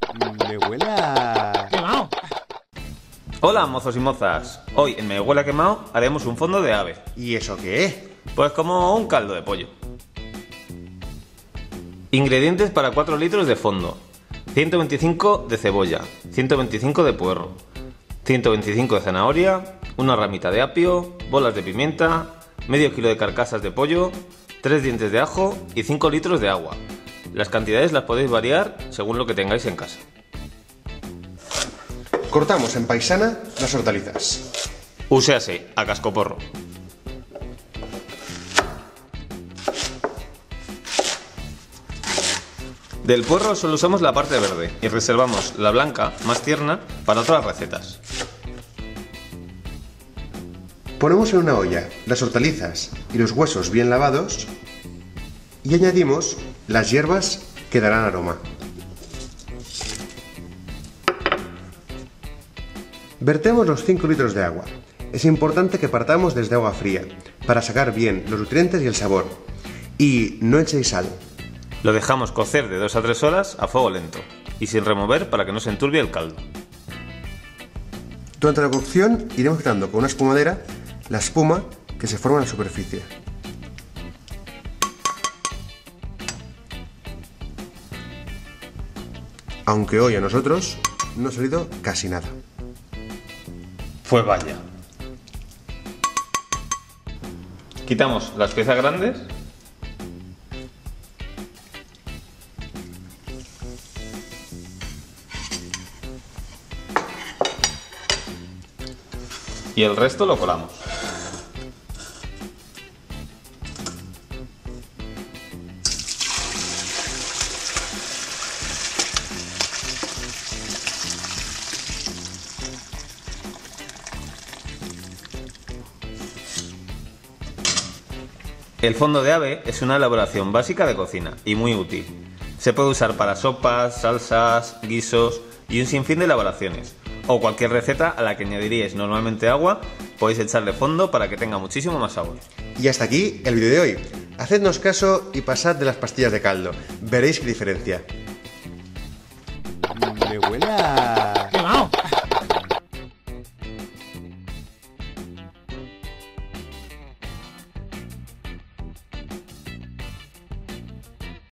Me huele a... ¡Quemado! Hola mozos y mozas, hoy en Me Huele a Quemado haremos un fondo de ave. ¿Y eso qué es? Pues como un caldo de pollo. Ingredientes para 4 litros de fondo: 125 de cebolla, 125 de puerro, 125 de zanahoria, una ramita de apio, bolas de pimienta, medio kilo de carcasas de pollo, 3 dientes de ajo y 5 litros de agua. Las cantidades las podéis variar según lo que tengáis en casa. Cortamos en paisana las hortalizas. Úsease a cascoporro. Del puerro solo usamos la parte verde y reservamos la blanca, más tierna, para otras recetas. Ponemos en una olla las hortalizas y los huesos bien lavados y añadimos las hierbas que darán aroma. Vertemos los 5 litros de agua. Es importante que partamos desde agua fría para sacar bien los nutrientes y el sabor. Y no echéis sal. Lo dejamos cocer de 2 a 3 horas a fuego lento y sin remover para que no se enturbie el caldo. Durante la cocción iremos quitando con una espumadera la espuma que se forma en la superficie. Aunque hoy a nosotros no ha salido casi nada. Pues vaya. Quitamos las piezas grandes y el resto lo colamos. El fondo de ave es una elaboración básica de cocina y muy útil. Se puede usar para sopas, salsas, guisos y un sinfín de elaboraciones. O cualquier receta a la que añadiríais normalmente agua, podéis echarle fondo para que tenga muchísimo más sabor. Y hasta aquí el vídeo de hoy. Hacednos caso y pasad de las pastillas de caldo. Veréis qué diferencia. Me huele a...